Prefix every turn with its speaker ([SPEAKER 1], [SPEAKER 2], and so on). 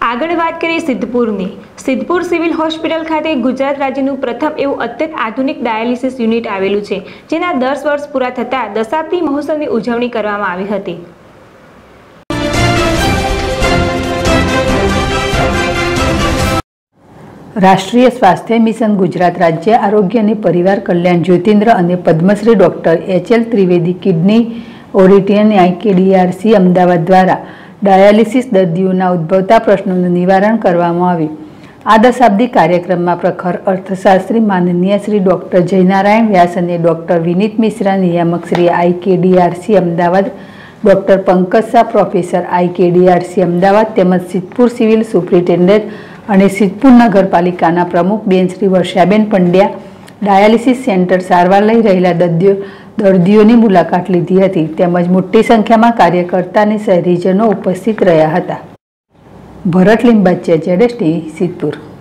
[SPEAKER 1] આગળ વાત કરીએ સિદ્ધપુરની. સિદ્ધપુર સિવિલ હોસ્પિટલ ખાતે ગુજરાત રાજ્યનું પ્રથમ એવું અત્યંત આધુનિક ડાયાલિસિસ યુનિટ આવેલું છે, જેના 10 વર્ષ પૂરા થતાં દશાબ્દી મહોત્સવની ઉજવણી કરવામાં આવી હતી.
[SPEAKER 2] રાષ્ટ્રીય સ્વાસ્થ્ય મિશન ગુજરાત રાજ્ય આરોગ્ય અને પરિવાર કલ્યાણ જ્યોતિન્દ્ર અને Padmashri doctor H L. Trivedi kidney ઓરિટિયન આઈકેડીઆરસી અમદાવાદ દ્વારા ડાયાલિસિસ દર્દીઓના ઉદ્ભવતા પ્રશ્નોનું નિવારણ કરવામાં આવ્યું. આ દશાબ્દી કાર્યક્રમમાં પ્રખર અર્થશાસ્ત્રી માનનીય શ્રી ડૉક્ટર જયનારાયણ વ્યાસ અને ડૉક્ટર વિનીત મિશ્રા, નિયામક Shri IKDRC Ahmedabad, doctor Pankaj Shah, professor IKDRC Ahmedabad તેમજ સિદ્ધપુર સિવિલ સુપ્રિન્ટેન્ડન્ટ અને સિદ્ધપુર નગરપાલિકાના પ્રમુખ બેન શ્રી વર્ષાબેન પંડ્યા ડાયાલિસિસ સેન્ટર સારવાર લઈ રહેલા દર્દીઓની મુલાકાત લીધી હતી તેમજ મોટી સંખ્યામાં કાર્યકર્તા અને શહેરીજનો ઉપસ્થિત રહ્યા હતા. ભરત લિંબાચિયા, ZSTV, સિદ્ધપુર.